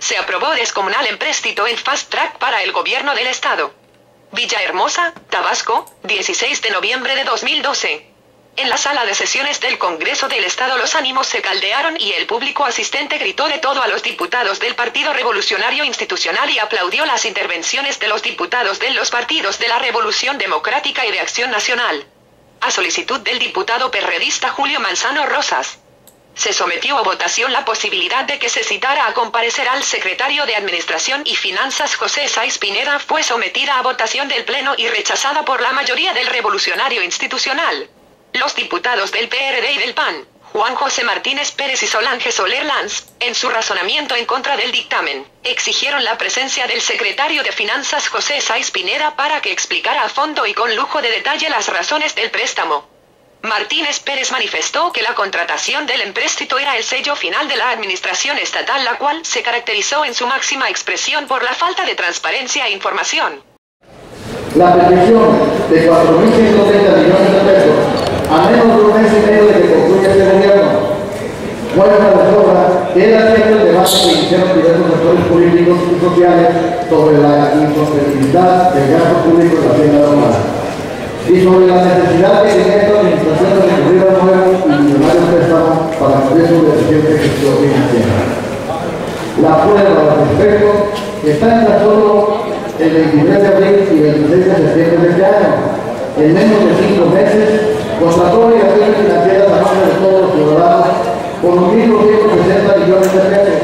Se aprobó descomunal empréstito en Fast Track para el gobierno del estado. Villahermosa, Tabasco, 16 de noviembre de 2012. En la sala de sesiones del Congreso del Estado los ánimos se caldearon y el público asistente gritó de todo a los diputados del Partido Revolucionario Institucional y aplaudió las intervenciones de los diputados de los partidos de la Revolución Democrática y de Acción Nacional. A solicitud del diputado perredista Julio Manzano Rosas, se sometió a votación la posibilidad de que se citara a comparecer al secretario de Administración y Finanzas José Sáiz Pineda. Fue sometida a votación del Pleno y rechazada por la mayoría del Revolucionario Institucional. Los diputados del PRD y del PAN, Juan José Martínez Pérez y Solange Soler Lanz, en su razonamiento en contra del dictamen, exigieron la presencia del secretario de Finanzas José Sáiz Pineda para que explicara a fondo y con lujo de detalle las razones del préstamo. Martínez Pérez manifestó que la contratación del empréstito era el sello final de la administración estatal, la cual se caracterizó en su máxima expresión por la falta de transparencia e información. La petición de 4.130 millones de pesos a menos de un mes y medio de que concluya este gobierno muestra de sobra que era cierto el debate que iniciaron diversos sectores políticos y sociales sobre la insostenibilidad del gasto público en la hacienda normal y sobre la necesidad de que esta administración recurriera a nuevo y millonario préstamo para cubrir su deficiente gestión financiera. La prueba al respecto está en tan solo el 23 de abril y 26 de septiembre de este año. En menos de 5 meses, contrató obligaciones financieras a nombre de todos los ciudadanos por 1.260 millones de pesos,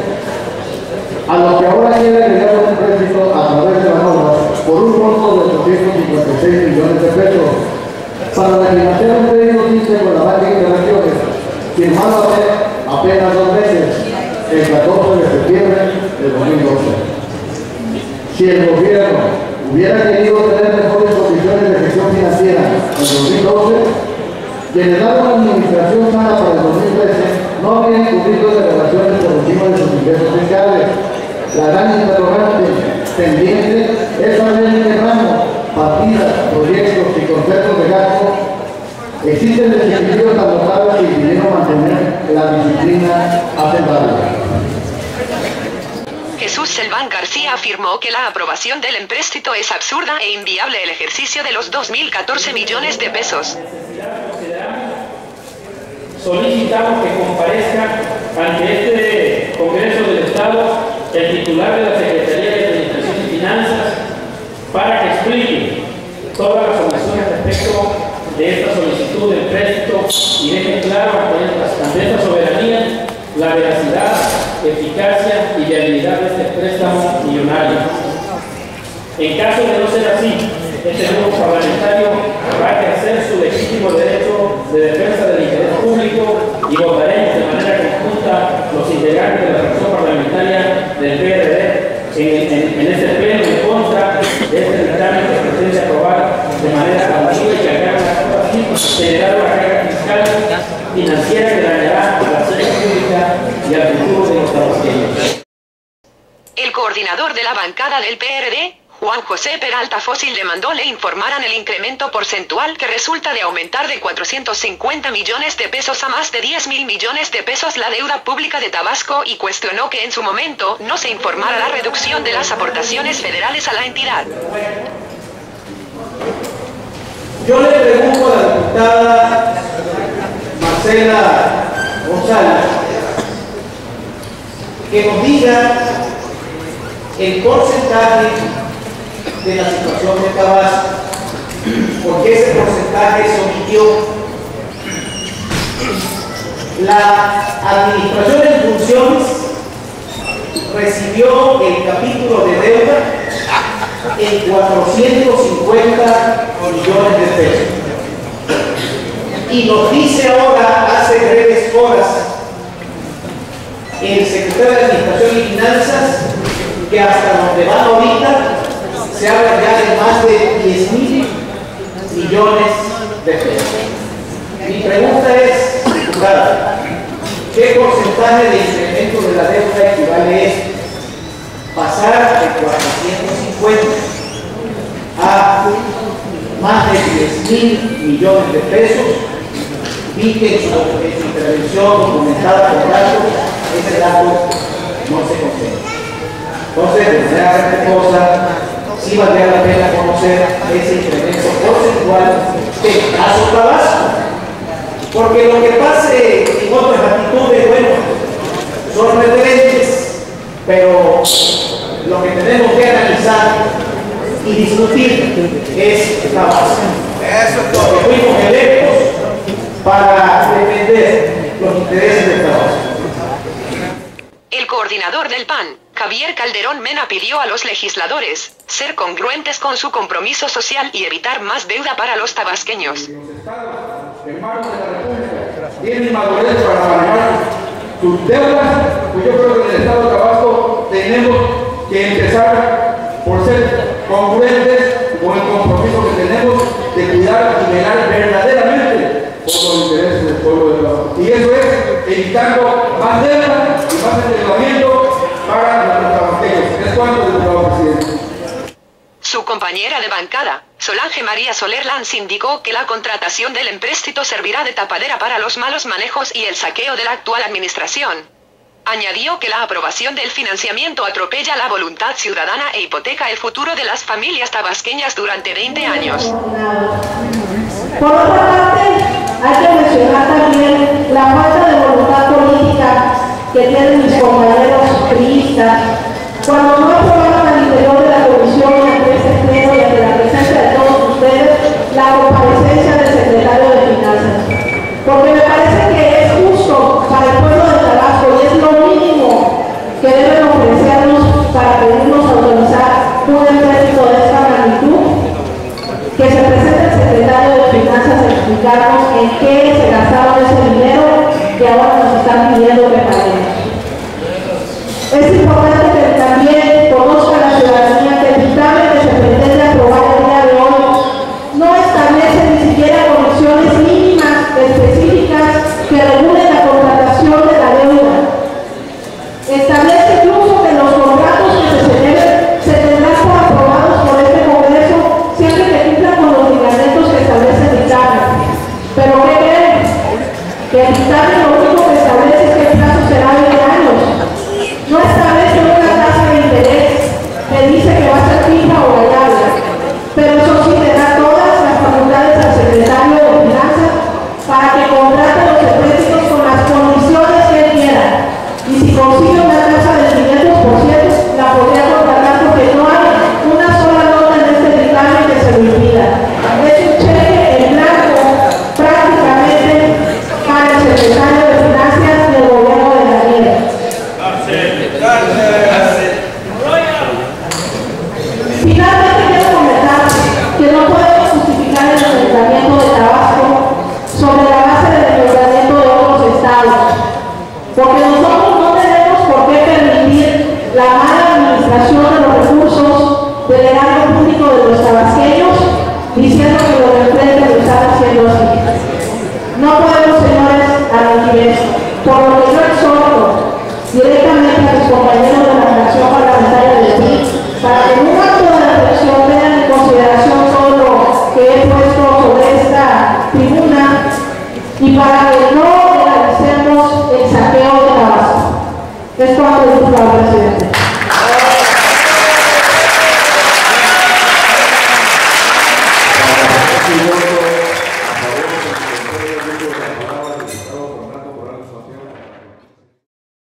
a lo que ahora quiere agregar un empréstito a través de manobras por un monto de 856 millones de pesos para refinanciar un crédito simple con la banca Interacciones, firmado hace apenas 2 meses, el 14 de septiembre de 2012. Si el gobierno hubiera querido tener mejores condiciones de gestión financiera en 2012, generar una administración sana para el 2013, no habría incurrido de relaciones por encima de sus ingresos fiscales. La gran interrogante pendiente es saber en qué ramo, partidas, proyectos y conceptos de gasto existen desequilibrios tan notables que impidieron mantener la disciplina hacendaria. Jesús Selván García afirmó que la aprobación del empréstito es absurda e inviable el ejercicio de los 2.014 millones de pesos. Solicitamos que comparezca ante este Congreso del Estado el titular de la Secretaría de Administración y Finanzas para que explique todas las omisiones respecto de esta solicitud de empréstito y deje claro ante esta soberanía la veracidad, eficacia y viabilidad de este préstamo millonario. En caso de no ser así, este grupo parlamentario va a ejercer su legítimo derecho de defensa del interés público y votaremos de manera conjunta los integrantes de la fracción parlamentaria del PRD en este pleno en contra de este dictamen que pretende aprobar de manera abusiva y que generar una carga fiscal financiera que dañará a la hacienda pública y al futuro de los tabasqueños. El coordinador de la bancada del PRD, Juan José Peralta Fósil, demandó le informaran el incremento porcentual que resulta de aumentar de 450 millones de pesos a más de 10.000 millones de pesos la deuda pública de Tabasco y cuestionó que en su momento no se informara la reducción de las aportaciones federales a la entidad. Yo le pregunto a la diputada Marcela González que nos diga el porcentaje de la situación de Tabasco, porque ese porcentaje se omitió. La administración en funciones recibió el capítulo de deuda en 450 millones de pesos. Y nos dice ahora, hace breves horas, el secretario de Administración y Finanzas, que hasta donde van ahorita se habla ya de más de 10.000 millones de pesos. Mi pregunta es, diputada, ¿qué porcentaje de incremento de la deuda equivale a esto? Pasar de 450 a más de 10.000 millones de pesos. Vi que en su intervención documentada por datos, ese dato no se contempla. Entonces, de manera respetuosa, sí valdría la pena conocer ese incremento porcentual del caso Tabasco. Porque lo que pase en otras latitudes, bueno, son referentes, pero lo que tenemos que analizar y discutir es Tabasco. Porque fuimos electos para defender los intereses de Tabasco. El coordinador del PAN, Javier Calderón Mena, pidió a los legisladores ser congruentes con su compromiso social y evitar más deuda para los tabasqueños. Los estados, hermanos de la República, tienen madurez para manejar sus deudas, pues yo creo que en el estado de Tabasco tenemos que empezar por ser congruentes con el compromiso que tenemos de cuidar y velar verdaderamente por los intereses del pueblo de Tabasco. Y eso es evitando más deuda y más endeudamiento para los tabasqueños. Es cuanto, diputado presidente. Su compañera de bancada, Solange María Soler Lanz, indicó que la contratación del empréstito servirá de tapadera para los malos manejos y el saqueo de la actual administración. Añadió que la aprobación del financiamiento atropella la voluntad ciudadana e hipoteca el futuro de las familias tabasqueñas durante 20 años. Por otra parte, hay que mencionar también la falta de voluntad política que tienen mis compañeros priistas cuando no aprobaron al interior de la comisión ante este pleno y ante la presencia de todos ustedes la comparecencia del secretario de Finanzas. Porque me parece que es justo para el pueblo de Tabasco y es lo mínimo que deben ofrecernos para pedirnos autorizar un empréstito de esta magnitud, que se presente el secretario de Finanzas a explicarnos en qué se gastaron ese dinero que ahora nos están pidiendo que paguemos. Es importante que también conozca la ciudadanía que el dictamen que se pretende aprobar el día de hoy no establece ni siquiera condiciones mínimas específicas que regulen la contratación de la deuda. Establece incluso que los contratos que se celebren se tendrán por aprobados por este Congreso siempre que cumplan con los lineamientos que establece el dictamen. Pero ¿qué creen? Que el dictamen lo único que establece es que el plazo será 20 años. No establece una tasa de interés que dice que va a ser fija o variable, pero eso sí le da todas las facultades al secretario de Finanzas para que contrate los empréstitos con las condiciones que él quiera. Y si consigue una tasa del 500%, la podría contratar porque no hay una sola nota en este dictamen que se lo impida. Es un cheque en blanco prácticamente para el secretario de Finanzas del gobierno de Daniel. Finalmente quiero comentar que no podemos justificar el endeudamiento de Tabasco sobre la base del endeudamiento de otros estados, porque nosotros no tenemos por qué permitir la mala administración de los recursos del erario público de los tabasqueños, diciendo que los de enfrente lo están haciendo así. No podemos, señores, admitir esto, por lo que yo exhorto directamente a mis compañeros de la fracción parlamentaria del PRI para que en un acto de reflexión tengan en consideración todo lo que he puesto sobre esta tribuna y para que no realicemos el saqueo de Tabasco. Es todo, diputado presidente.